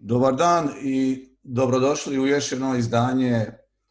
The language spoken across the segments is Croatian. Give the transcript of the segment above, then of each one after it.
Dobar dan i dobrodošli u još jedno izdanje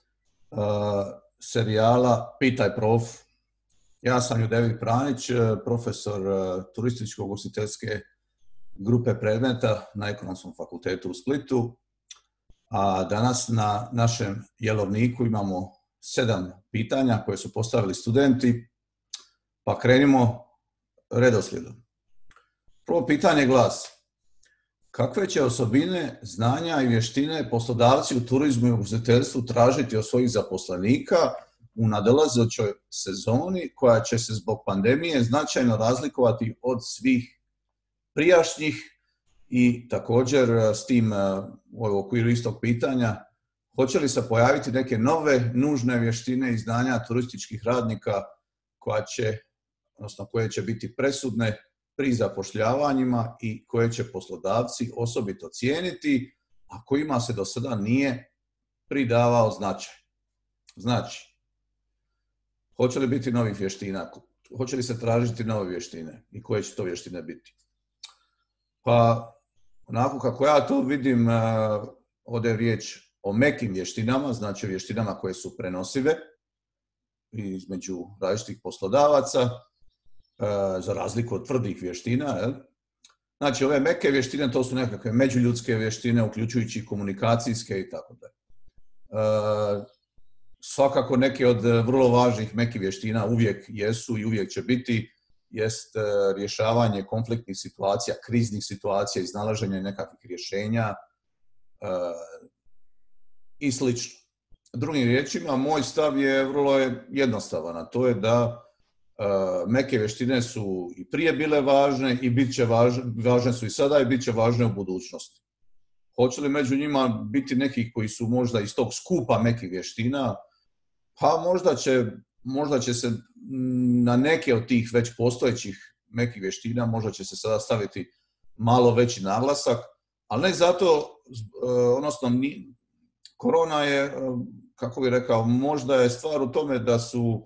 serijala Pitaj prof. Ja sam Ljudevit Pranić, profesor turističko-ugostiteljske grupe predmeta na Ekonomskom fakultetu u Splitu. A danas na našem jelovniku imamo 7 pitanja koje su postavili studenti, pa krenimo redoslijedom. Prvo pitanje glasi: kakve će osobine, znanja i vještine poslodavci u turizmu i ugostiteljstvu tražiti od svojih zaposlenika u nadolazećoj sezoni koja će se zbog pandemije značajno razlikovati od svih prijašnjih? I također s tim u okviru istog pitanja, hoće li se pojaviti neke nove nužne vještine i znanja turističkih radnika koje će biti presudne pri zapošljavanjima i koje će poslodavci osobito cijeniti, a kojima se do sada nije pridavao značaj. Znači, hoće li biti novih vještina? Hoće li se tražiti nove vještine? I koje će to vještine biti? Pa, onako kako ja to vidim, ovdje je riječ o mekim vještinama, znači vještinama koje su prenosive između različitih poslodavaca, za razliku od tvrdih vještina. Znači, ove meke vještine, to su nekakve međuljudske vještine, uključujući komunikacijske i tako dalje. Svakako neke od vrlo važnih mekih vještina uvijek jesu i uvijek će biti, jest rješavanje konfliktnih situacija, kriznih situacija, iznalaženje nekakvih rješenja i slično. Drugim riječima, moj stav je vrlo jednostavan, a to je da meke vještine su i prije bile važne i važne su i sada i bit će važne u budućnosti. Hoće li među njima biti nekih koji su možda iz tog skupa mekih vještina? Pa možda će se na neke od tih već postojećih mekih vještina možda će se sada staviti malo veći naglasak, ali ne zato, korona je, kako bih rekao, možda je stvar u tome da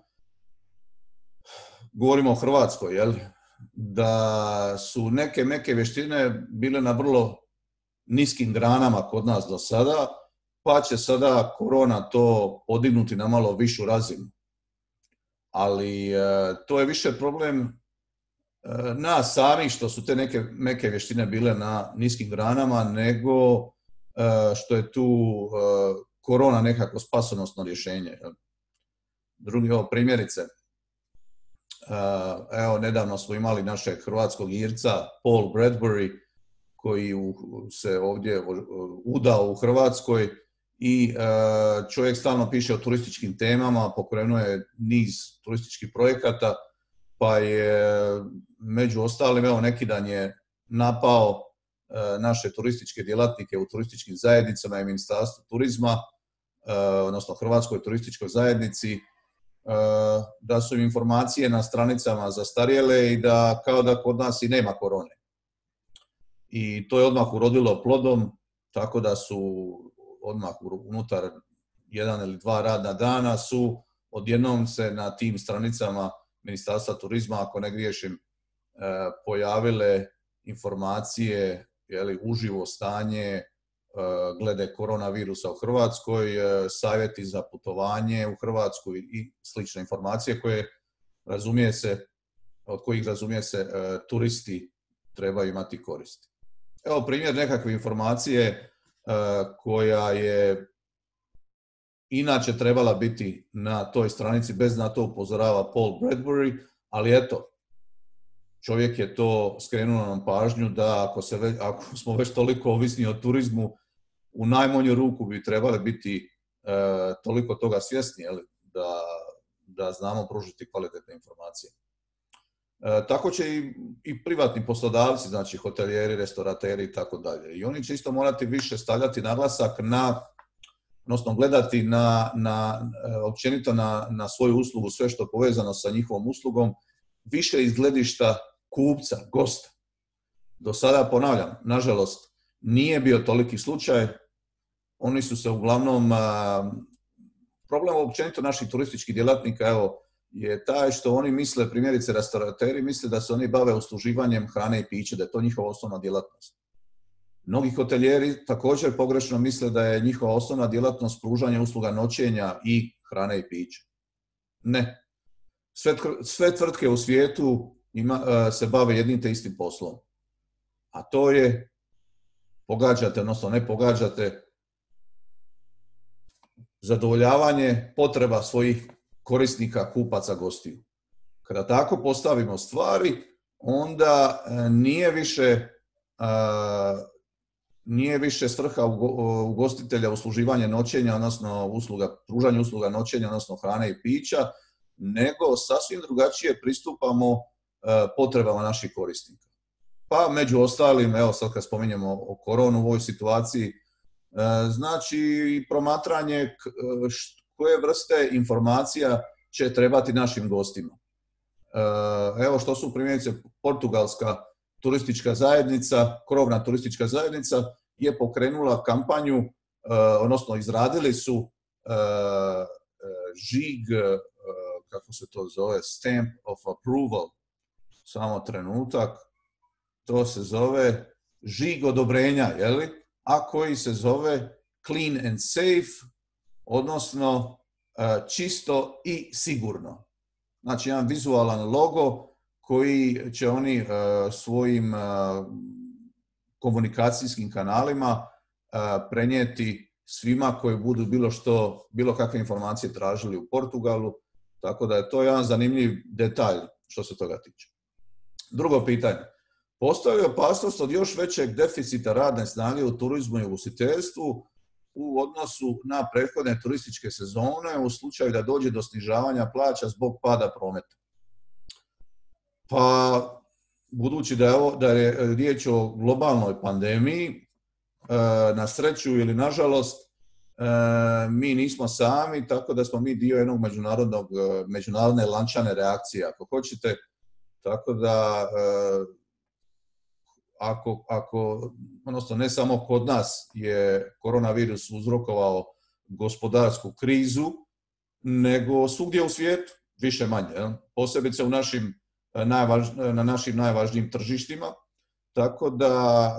govorimo o Hrvatskoj, da su neke meke vještine bile na vrlo niskim granama kod nas do sada, pa će sada korona to podignuti na malo višu razinu. Ali to je više problem nas sami što su te neke meke vještine bile na niskim granama, nego što je tu korona nekako spasonosno rješenje. Primjerice, nedavno smo imali našeg hrvatskog Irca Paul Bradbury koji se ovdje udao u Hrvatskoj i čovjek stalno piše o turističkim temama, pokrenuo je niz turističkih projekata, pa je među ostalim, neki dan je napao naše turističke djelatnike u turističkim zajednicama i Ministarstvu turizma, odnosno Hrvatskoj turističkoj zajednici, da su im informacije na stranicama zastarjele i da kao da kod nas i nema korone. I to je odmah urodilo plodom, tako da su odmah unutar 1 ili 2 radna dana su odjednom se na tim stranicama Ministarstva turizma, ako ne griješim, pojavile informacije, uživo stanje glede koronavirusa u Hrvatskoj, savjeti za putovanje u Hrvatsku i slične informacije od kojih razumije se turisti trebaju imati koristi. Evo primjer nekakve informacije koja je inače trebala biti na toj stranici, bez da na to upozorava Paul Bradbury, ali eto, čovjek je to skrenuo nam pažnju da ako smo već toliko ovisni o turizmu, u najmanju ruku bi trebali biti toliko toga svjesni, da znamo pružiti kvalitetne informacije. Tako će i privatni poslodavci, znači hotelijeri, restorateri i tako dalje. I oni će isto morati više stavljati naglasak odnosno gledati općenito na svoju uslugu, sve što je povezano sa njihovom uslugom, više iz gledišta kupca, gosta. Do sada, ponavljam, nažalost, nije bio toliki slučaj. Oni su se uglavnom, problem općenito naših turističkih djelatnika, je taj što oni misle, primjerice restorateri, misle da se oni bave usluživanjem hrane i piće, da je to njihova osnovna djelatnost. Mnogi hotelijeri također pogrešno misle da je njihova osnovna djelatnost pružanje usluga noćenja i hrane i pića. Ne. Sve tvrtke u svijetu se bave jednim te istim poslom. A to je pogađate, odnosno ne pogađate, zadovoljavanje potreba svojih korisnika, kupaca, gostiju. Kada tako postavimo stvari, onda nije više svrha ugostitelja usluživanje noćenja, odnosno pružanje usluga noćenja, odnosno hrane i pića, nego sasvim drugačije pristupamo potrebama naših korisnika. Pa među ostalim, evo sad kad spominjemo o koronu u ovoj situaciji, znači i promatranje koje vrste informacija će trebati našim gostima. Evo što su primjerice portugalska turistička zajednica, krovna turistička zajednica je pokrenula kampanju, odnosno izradili su žig, kako se to zove, stamp of approval, samo trenutak, to se zove žig odobrenja, a koji se zove clean and safe, odnosno čisto i sigurno. Znači jedan vizualan logo koji će oni svojim komunikacijskim kanalima prenijeti svima koji budu bilo kakve informacije tražili u Portugalu, tako da je to jedan zanimljiv detalj što se toga tiče. Drugo pitanje. Postoji opasnost od još većeg deficita radne snage u turizmu i ugostiteljstvu u odnosu na prethodne turističke sezone u slučaju da dođe do snižavanja plaća zbog pada prometa. Pa, budući da je riječ o globalnoj pandemiji, na sreću ili nažalost, mi nismo sami, tako da smo mi dio jednog međunarodne lančane reakcije, ako hoćete. Tako da, odnosno ne samo kod nas je koronavirus uzrokovao gospodarsku krizu, nego svugdje u svijetu, više manje, posebice na našim najvažnijim tržištima, tako da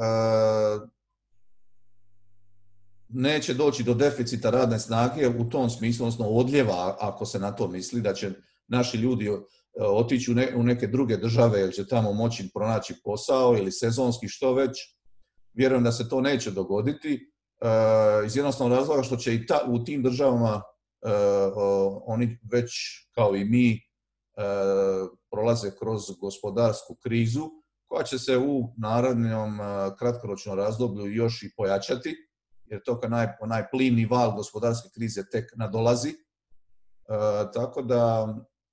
neće doći do deficita radne snage u tom smislu, odnosno odljeva, ako se na to misli, da će naši ljudi otići u neke druge države jer će tamo moći pronaći posao ili sezonski što već. Vjerujem da se to neće dogoditi iz jednostavnog razloga što će i u tim državama oni već kao i mi prolaze kroz gospodarsku krizu koja će se u narednom kratkoročnom razdoblju još i pojačati, jer to onaj plimni val gospodarske krize tek nadolazi. Tako da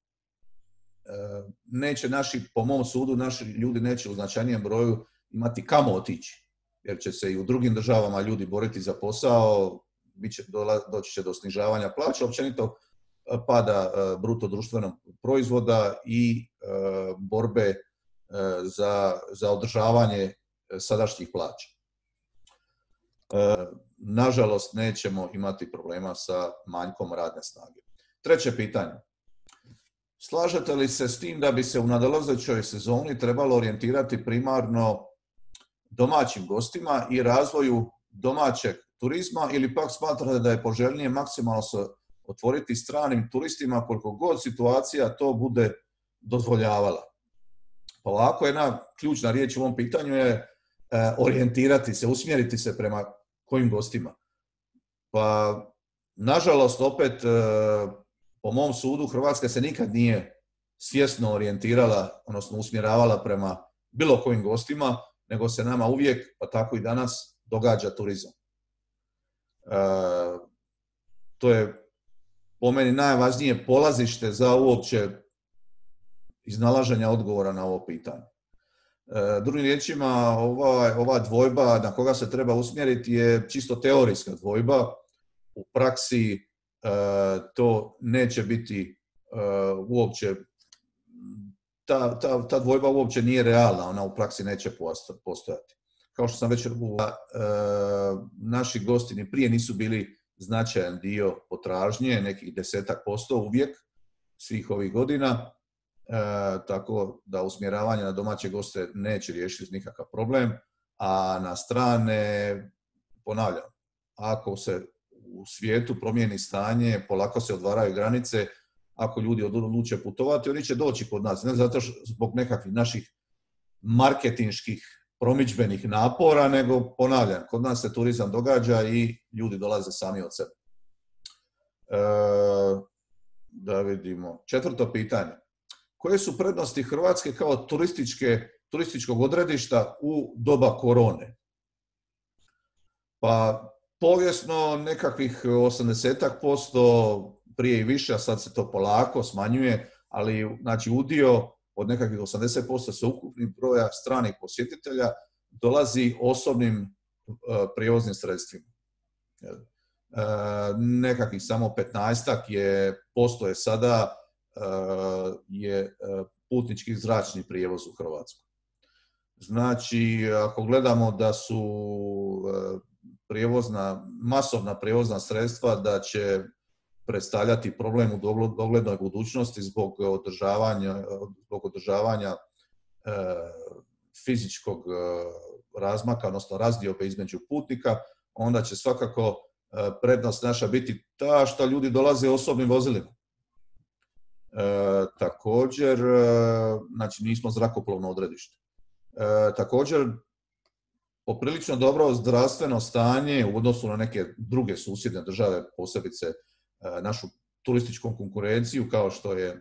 neće po mom sudu, naši ljudi neće u značajnijem broju imati kamo otići, jer će se i u drugim državama ljudi boriti za posao, doći će do snižavanja plaća, općenito pada bruto društvenog proizvoda i borbe za održavanje sadašnjih plaća. Nažalost, nećemo imati problema sa manjkom radne snage. Treće pitanje. Slažete li se s tim da bi se u nadolazećoj sezoni trebalo orijentirati primarno domaćim gostima i razvoju domaćeg turizma ili pak smatrate da je poželjnije maksimalno se otvoriti stranim turistima koliko god situacija to bude dozvoljavala? Pa ovako, jedna ključna riječ u ovom pitanju je orijentirati se, usmjeriti se prema kojim gostima. Pa, nažalost, opet, po mom sudu, Hrvatska se nikad nije svjesno orijentirala, odnosno usmjeravala prema bilo kojim gostima, nego se nama uvijek, pa tako i danas, događa turizam. To je po meni najvažnije polazište za uopće iznalaženja odgovora na ovo pitanje. Drugim riječima, ova dvojba na koga se treba usmjeriti je čisto teorijska dvojba. U praksi to neće biti uopće, ta dvojba uopće nije realna, ona u praksi neće postojati. Kao što sam već rekao, naši gosti ni prije nisu bili značajan dio potražnje, nekih 10% uvijek, svih ovih godina, tako da usmjeravanje na domaće goste neće riješiti nikakav problem, a na strane, ponavljam, ako se u svijetu promijeni stanje, polako se otvaraju granice, ako ljudi odluče putovati, oni će doći kod nas, ne zato zbog nekakvih naših marketinških promidžbenih napora, nego ponavljam, kod nas se turizam događa i ljudi dolaze sami od sebe. Da vidimo. 4. pitanje. Koje su prednosti Hrvatske kao turističkog odredišta u doba korone? Pa povijesno nekakvih 80% prije i više, a sad se to polako smanjuje, ali znači udio od nekakvih 80% sveukupnih broja stranih posjetitelja dolazi osobnim prijevoznim sredstvima. Nekakvih samo 15% je sada je putnički zračni prijevoz u Hrvatskoj. Znači, ako gledamo da su masovna prijevozna sredstva da će predstavljati problem u doglednoj budućnosti zbog održavanja fizičkog razmaka, odnosno razdiobe između putnika, onda će svakako prednost naša biti ta što ljudi dolaze osobnim vozilima. Također, znači nismo zrakoplovno odredište. Također, poprilično dobro zdravstveno stanje u odnosu na neke druge susjedne države, posebice našu turističku konkurenciju kao što je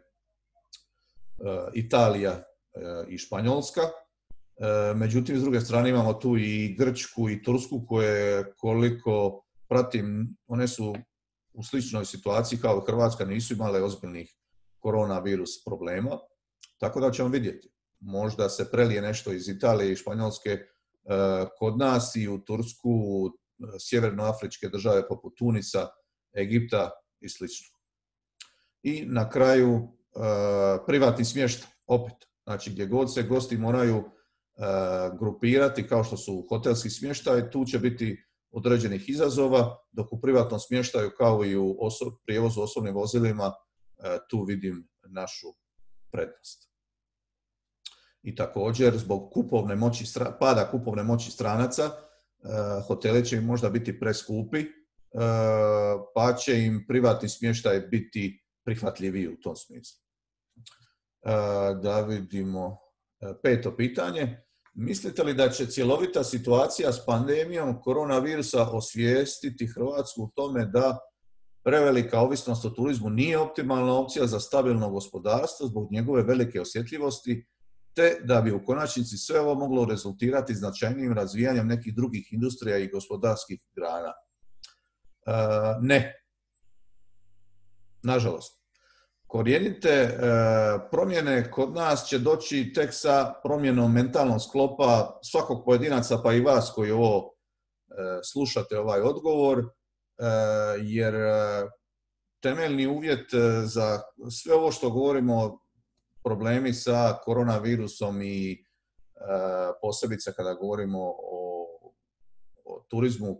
Italija i Španjolska. Međutim, s druge strane imamo tu i Grčku i Tursku koje, koliko pratim, one su u sličnoj situaciji kao i Hrvatska, nisu imale ozbiljnih koronavirus problema, tako da ćemo vidjeti. Možda se prelije nešto iz Italije i Španjolske kod nas i u Tursku, sjevernoafričke države poput Tunisa, Egipta i sl. I na kraju privatni smještaj, opet. Znači gdje god se gosti moraju grupirati kao što su hotelski smještaj, tu će biti određenih izazova, dok u privatnom smještaju kao i u prijevozu osobnim vozilima tu vidim našu prednost. I također zbog pada kupovne moći stranaca, hoteli će im možda biti preskupi, pa će im privatni smještaj biti prihvatljiviji u tom smislu. Da vidimo 5. pitanje. Mislite li da će cjelovita situacija s pandemijom koronavirusa osvijestiti Hrvatsku u tome da prevelika ovisnost o turizmu nije optimalna opcija za stabilno gospodarstvo zbog njegove velike osjetljivosti, te da bi u konačnici sve ovo moglo rezultirati značajnijim razvijanjem nekih drugih industrija i gospodarskih grana? Ne. Nažalost. Korijenite promjene kod nas će doći tek sa promjenom mentalnog sklopa svakog pojedinaca, pa i vas koji ovo slušate ovaj odgovor, jer temeljni uvjet za sve ovo što govorimo, problemi sa koronavirusom i posebice kada govorimo o turizmu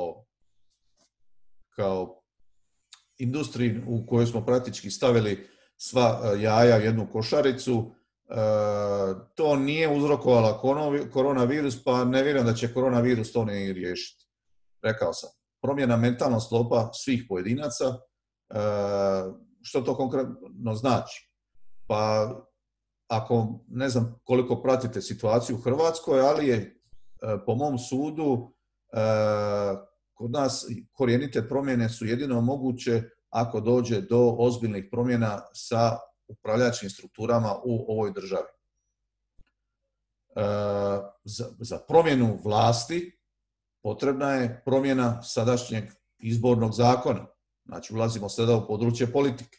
kao industriji u kojoj smo praktički stavili sva jaja u jednu košaricu, to nije uzrokovala koronavirus, pa ne vjerujem da će koronavirus to ne riješiti. Rekao sam, promjena mentalnog sklopa svih pojedinaca, što to konkretno znači? Pa ako ne znam koliko pratite situaciju u Hrvatskoj, ali je po mom sudu kod nas korijenite promjene su jedino moguće ako dođe do ozbiljnih promjena sa upravljačkim strukturama u ovoj državi. Za promjenu vlasti potrebna je promjena sadašnjeg izbornog zakona. Znači, ulazimo sada u područje politike.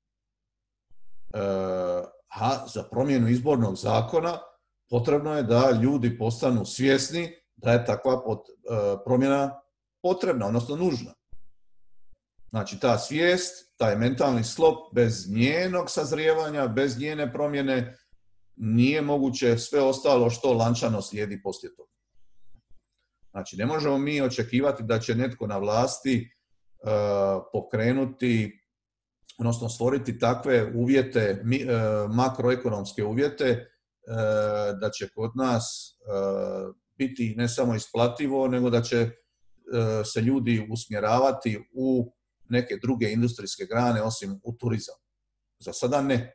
A za promjenu izbornog zakona potrebno je da ljudi postanu svjesni da je takva promjena potrebna, odnosno nužna. Znači, ta svijest, taj mentalni sklop, bez njenog sazrijevanja, bez njene promjene, nije moguće sve ostalo što lančano slijedi poslije toga. Znači, ne možemo mi očekivati da će netko na vlasti pokrenuti, odnosno stvoriti takve uvjete, makroekonomske uvjete, da će kod nas biti ne samo isplativo, nego da će se ljudi usmjeravati u neke druge industrijske grane osim u turizam. Za sada ne.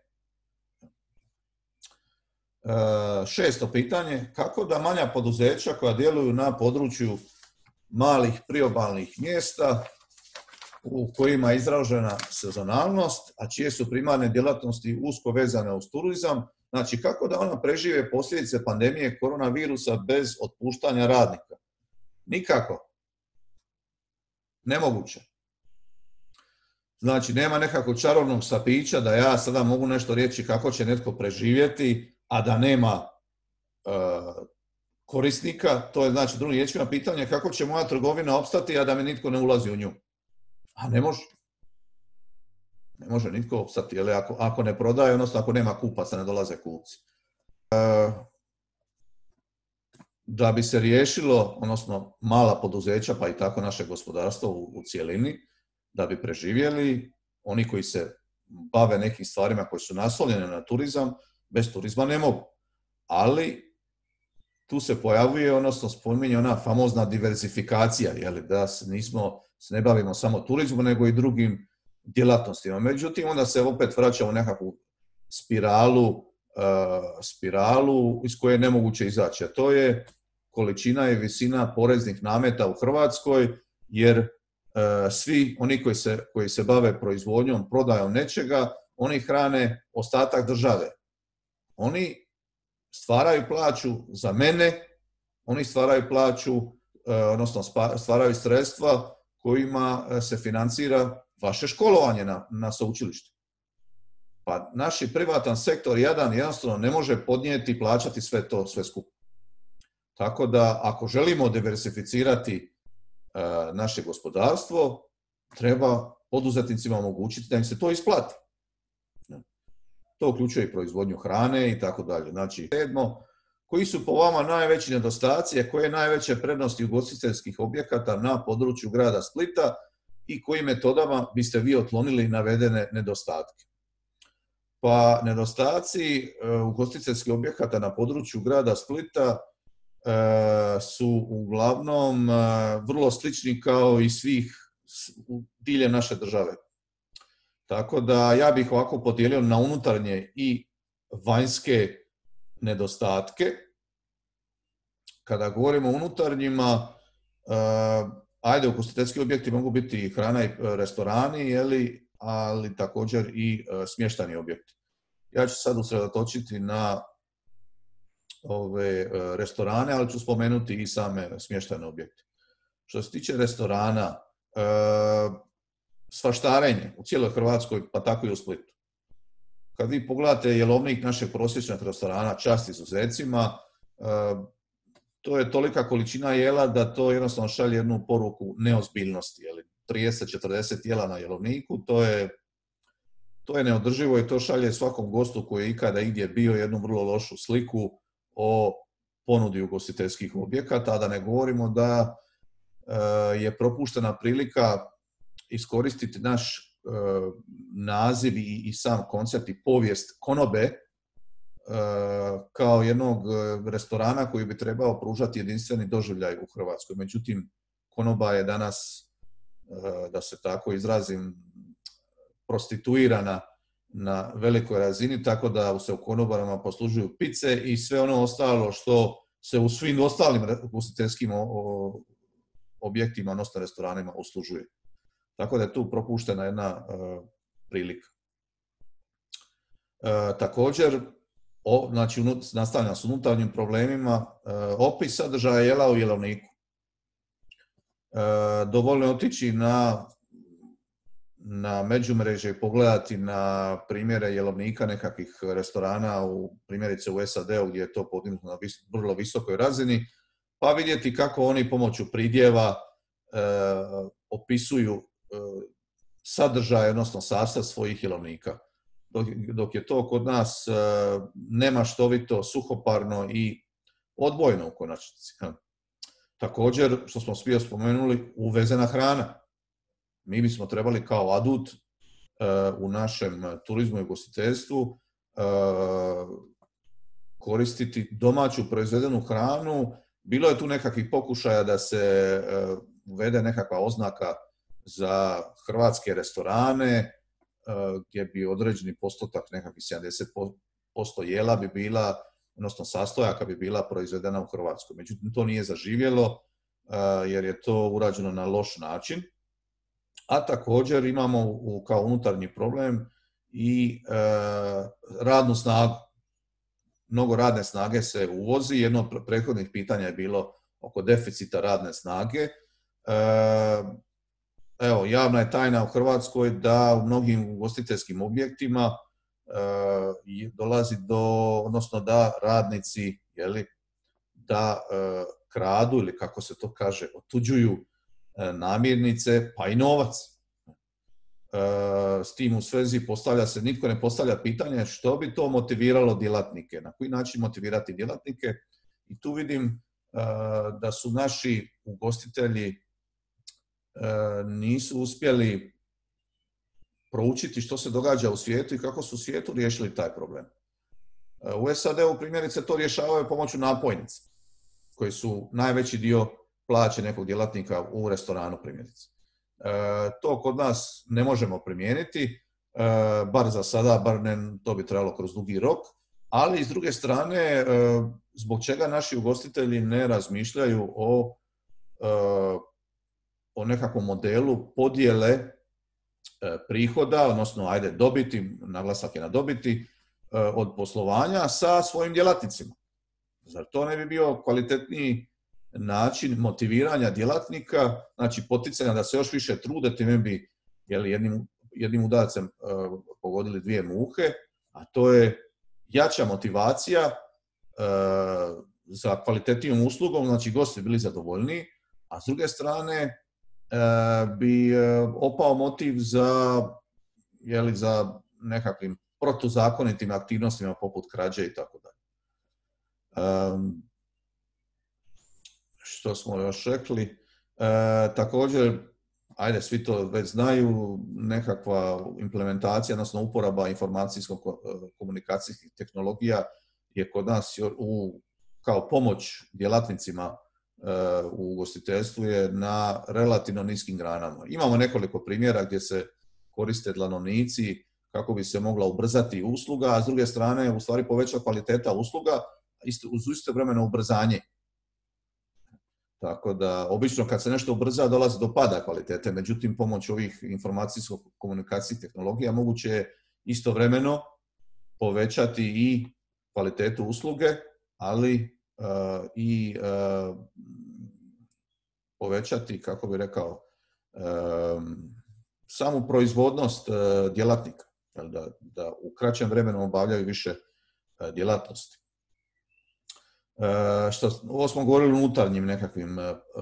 6. pitanje, kako da manja poduzeća koja djeluju na području malih priobalnih mjesta u kojima je izražena sezonalnost, a čije su primarne djelatnosti usko vezane uz turizam, znači kako da ona prežive posljedice pandemije koronavirusa bez otpuštanja radnika? Nikako. Nemoguće. Znači, nema nekakvog čarobnog štapića da ja sada mogu nešto reći kako će netko preživjeti, a da nema korisnika. To je, znači, drugim riječima pitanje kako će moja trgovina opstati, a da mi nitko ne ulazi u nju. A ne može. Ne može nitko opstati, jer ako ne prodaje, odnosno ako nema kupaca, ne dolaze kupci. Da bi se riješilo, odnosno mala poduzeća, pa i tako naše gospodarstvo u cjelini, da bi preživjeli, oni koji se bave nekim stvarima koji su naslonjene na turizam, bez turizma ne mogu. Ali tu se pojavljuje, odnosno spominje ona famozna diversifikacija, da se ne bavimo samo turizmom, nego i drugim djelatnostima. Međutim, onda se opet vraćamo u nekakvu spiralu iz koje je nemoguće izaći. A to je količina i visina poreznih nameta u Hrvatskoj, jer svi oni koji se bave proizvodnjom, prodajom nečega, oni hrane ostatak države. Oni stvaraju plaću za mene, oni stvaraju plaću, odnosno stvaraju sredstva kojima se financira vaše školovanje na sveučilištu. Pa naš privatan sektor jednostavno ne može podnijeti i plaćati sve skupo. Tako da ako želimo diversificirati naše gospodarstvo, treba poduzetnicima omogućiti da im se to isplati. To uključuje i proizvodnju hrane i tako dalje. Znači, 7. Koji su po vama najveći nedostaci, a koje najveće prednosti ugostiteljskih objekata na području grada Splita i kojim metodama biste vi otklonili navedene nedostatke? Pa nedostaci ugostiteljskih objekata na području grada Splita su uglavnom vrlo slični kao i svih diljem naše države. Tako da ja bih ovako podijelio na unutarnje i vanjske nedostatke. Kada govorimo o unutarnjima, ugostiteljski objekti mogu biti hrana i restorani, ali također i smještajni objekti. Ja ću sad usredotočiti na ove restorane, ali ću spomenuti i same smještajne objekte. Što se tiče restorana, svaštarenje u cijeloj Hrvatskoj, pa tako i u Splitu. Kad vi pogledate jelovnik našeg prosječnog restorana, čast izuzecima, to je tolika količina jela da to jednostavno šalje jednu poruku neozbiljnosti. 30-40 jela na jelovniku, to je neodrživo i to šalje svakom gostu koji je ikada igdje bio jednu vrlo lošu sliku o ponudi ugostiteljskih objekata, a da ne govorimo da je propuštena prilika iskoristiti naš naziv i sam koncept i povijest konobe kao jednog restorana koji bi trebao pružati jedinstveni doživljaj u Hrvatskoj. Međutim, konoba je danas, da se tako izrazim, prostituirana na velikoj razini, tako da se u konobarama poslužuju pice i sve ono ostalo što se u svim ostalim ugostiteljskim objektima, odnosno restoranima, uslužuje. Tako da je tu propuštena jedna prilika. Također, znači, nastavljam s unutarnjim problemima, opis sadržaja jela u jelovniku. Dovoljno je otići na međumrežje i pogledati na primjere jelovnika nekakvih restorana, primjerice u SAD-u gdje je to podignuto na vrlo visokoj razini, pa vidjeti kako oni pomoću pridjeva opisuju sadržaj, odnosno sastav svojih jelovnika. Dok je to kod nas nemaštovito, suhoparno i odbojno u konačnici. Također, što smo svi spomenuli, uvezena hrana. Mi bismo trebali kao adut u našem turizmu i ugostiteljstvu koristiti domaću proizvedenu hranu Bilo je tu nekakvih pokušaja da se uvede nekakva oznaka za hrvatske restorane, gdje bi određeni postotak, nekakvih 70% jela bi bila, odnosno sastojaka bi bila proizvedena u Hrvatskoj. Međutim, to nije zaživjelo jer je to urađeno na loš način. A također imamo kao unutarnji problem i radnu snagu. Mnogo radne snage se uvozi. Jedno od prethodnih pitanja je bilo oko deficita radne snage. Evo, javna je tajna u Hrvatskoj da u mnogim ugostiteljskim objektima dolazi odnosno da radnici, da kradu ili kako se to kaže, otuđuju namirnice pa i novac. S tim u svezi nitko ne postavlja pitanje što bi to motiviralo djelatnike, na koji način motivirati djelatnike. I tu vidim da su naši ugostitelji nisu uspjeli proučiti što se događa u svijetu i kako su u svijetu riješili taj problem. U SAD-u primjerice to rješavaju pomoću napojnica, koji su najveći dio plaće nekog djelatnika u restoranu primjerice. To kod nas ne možemo primijeniti, bar za sada, bar ne, to bi trebalo kroz dugi rok, ali s druge strane, zbog čega naši ugostitelji ne razmišljaju o nekakvom modelu podjele prihoda, odnosno dobiti, naglasak je na dobiti, od poslovanja sa svojim djelatnicima. Zar to ne bi bio kvalitetniji način motiviranja djelatnika, znači poticanja da se još više trude, time bi jednim udarcem pogodili dvije muhe, a to je jača motivacija za kvalitetnijom uslugom, znači gosti bili zadovoljniji, a s druge strane bi opao motiv za nekakvim protuzakonitim aktivnostima poput krađe i tako dalje. Što smo još rekli? Također, svi to već znaju, nekakva implementacija, odnosno uporaba informacijsko-komunikacijskih tehnologija je kod nas kao pomoć djelatnicima u ugostiteljstvu je na relativno niskim granama. Imamo nekoliko primjera gdje se koriste dlanovnici kako bi se mogla ubrzati usluga, a s druge strane u stvari poveća kvaliteta usluga uz istovremeno ubrzanje. Tako da, obično kad se nešto ubrza dolazi do pada kvalitete, međutim pomoć ovih informacijsko-komunikacijskih tehnologija moguće je istovremeno povećati i kvalitetu usluge, ali i povećati, kako bi rekao, samu proizvodnost djelatnika, da u kraćem vremenu obavljaju više djelatnosti. Ovo smo govorili o unutarnjim nekakvim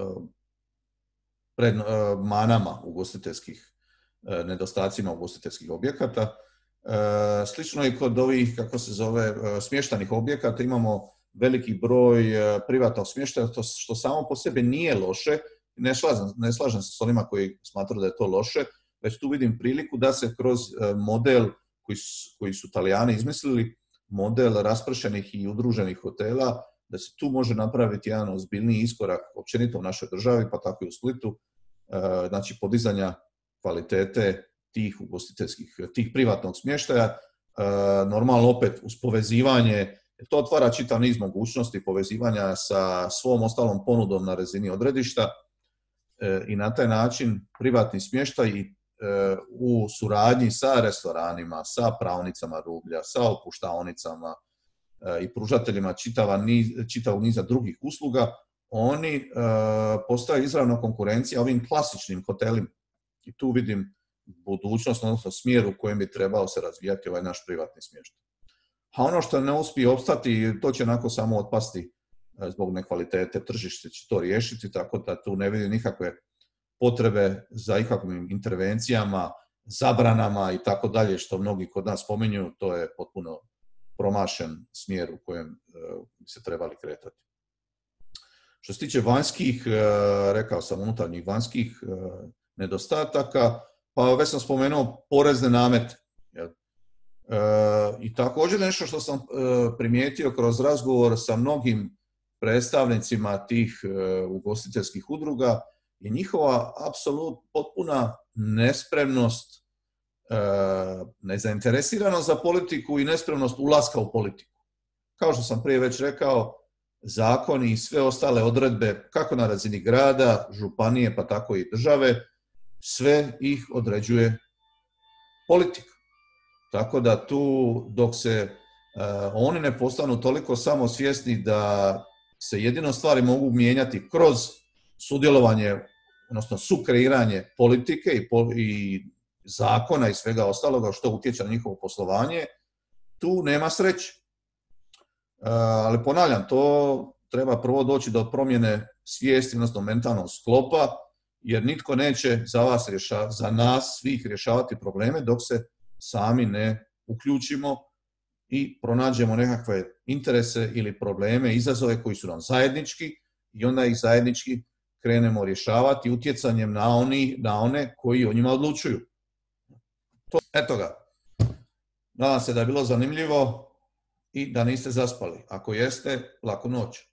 manama ugostiteljskih, nedostacima ugostiteljskih objekata. Slično je kod ovih, kako se zove, smještajnih objekata. Imamo veliki broj privatnog smještaja, što samo po sebi nije loše. Ne slažem se s onima koji smatruju da je to loše, već tu vidim priliku da se kroz model koji su Talijani izmislili, model raspršenih i udruženih hotela, da se tu može napraviti jedan ozbiljniji iskorak općenito u našoj državi, pa tako i u Splitu, znači podizanja kvalitete tih privatnog smještaja, normalno opet uz povezivanje, to otvara čitav niz mogućnosti povezivanja sa svom ostalom ponudom na razini odredišta i na taj način privatni smještaj u suradnji sa restoranima, sa praonicama rublja, sa opuštaonicama i pružateljima čitavog niza drugih usluga, oni postaju izravno konkurencija ovim klasičnim hotelima. I tu vidim budućnost, odnosno smjer u kojem bi trebao se razvijati ovaj naš privatni smještaj. A ono što ne uspije opstati, to će onako samo otpasti zbog nekvalitete, tržište će to riješiti, tako da tu ne vidim nikakve potrebe za ikakvim intervencijama, zabranama i tako dalje, što mnogi kod nas spominju, to je potpuno promašen smjer u kojem bi se trebali kretati. Što se tiče vanjskih, rekao sam unutarnjih vanjskih nedostataka, pa već sam spomenuo porezne namete. I također nešto što sam primijetio kroz razgovor sa mnogim predstavnicima tih ugostiteljskih udruga je njihova apsolutno potpuna nespremnost, nezainteresiranost za politiku i nespremnost ulaska u politiku. Kao što sam prije već rekao, zakoni i sve ostale odredbe, kako na razini grada, županije, pa tako i države, sve ih određuje politika. Tako da tu, dok se oni ne postanu toliko samosvjesni da se jedino stvari mogu mijenjati kroz sudjelovanje, odnosno sukreiranje politike i zakona i svega ostaloga što utječe na njihovo poslovanje, tu nema sreće. Ali ponavljam, to treba prvo doći do promjene svijesti, odnosno mentalnog sklopa, jer nitko neće za vas za nas svih rješavati probleme dok se sami ne uključimo i pronađemo nekakve interese ili probleme, izazove koji su nam zajednički i onda ih zajednički krenemo rješavati utjecanjem na one koji o njima odlučuju. Eto ga. Nadam se da je bilo zanimljivo i da niste zaspali. Ako jeste, laku noć.